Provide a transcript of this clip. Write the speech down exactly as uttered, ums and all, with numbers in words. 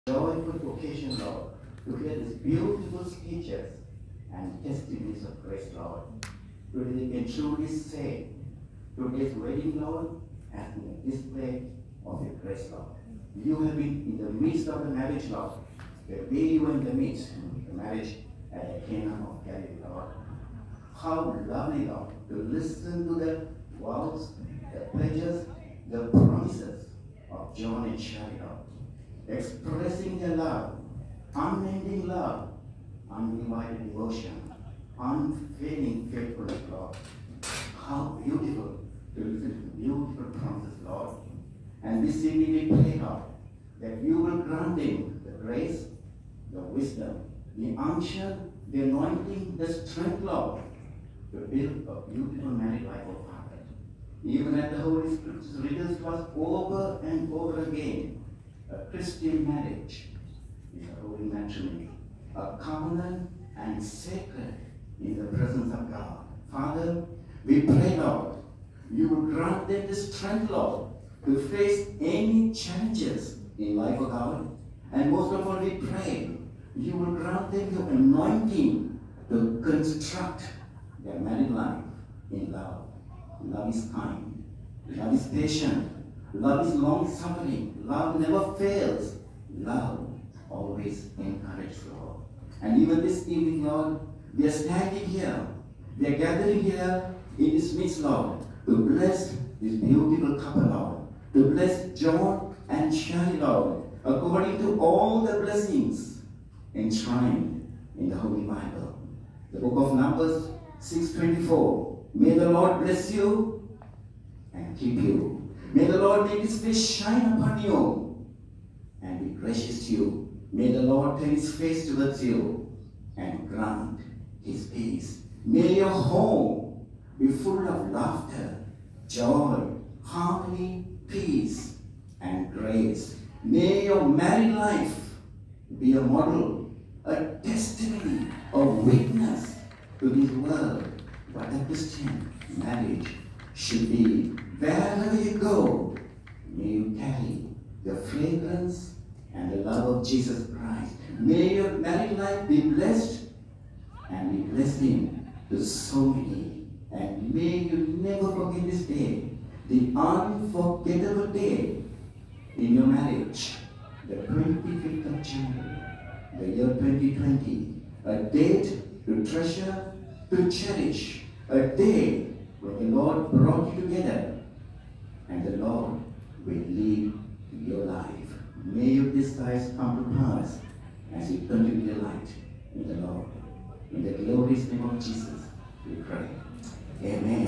joyful occasion, Lord, to hear these beautiful speeches and testimonies of grace, Lord. Today we can truly say, today's wedding, Lord, has been a display of your grace, Lord. You have been in the midst of the marriage, Lord. The way you were in the midst of the marriage at the Cana of Galilee, Lord. How lovely, Lord, to listen to the vows, the pledges, the promises of John and Shari, Lord, expressing their love, unending love, undivided devotion, unfailing faithfulness, Lord. How beautiful to listen to beautiful promises, Lord. And this evening we pray, Lord, that you will grant them the grace, the wisdom, the unction, the anointing, the strength, Lord, to build a beautiful married life, O Father. Even as the Holy Spirit reveals to us over and over again, a Christian marriage is a holy matrimony, a covenant and sacred in the presence of God. Father, we pray, Lord, you will grant them the strength, Lord, to face any challenges in life, O God. And most of all, we pray, you will grant them your anointing to construct their married life in love. Love is kind. Love is patient. Love is long-suffering. Love never fails. Love always encourages, Lord. And even this evening, Lord, we are standing here. We are gathering here in this midst, Lord, to bless this beautiful couple, Lord. To bless John and Shari, Lord, according to all the blessings enshrined in the Holy Bible. The book of Numbers six twenty-four. May the Lord bless you and keep you. May the Lord make his face shine upon you and be gracious to you. May the Lord turn his face towards you and grant his peace. May your home be full of laughter, joy, harmony, peace, and grace. May your married life be a model, a testimony, a witness to this world what a Christian marriage should be. Wherever you go, may you carry the fragrance and the love of Jesus Christ. May your married life be blessed and be blessing to so many. And may you never forget this day, the unforgettable day in your marriage, the twenty-fifth of January, the year twenty twenty, a date to treasure, to cherish, a day when the Lord brought you together and the Lord will lead your life. May your desires come to pass as you continue to delight in the Lord. In the glorious name of Jesus, we pray. Amen.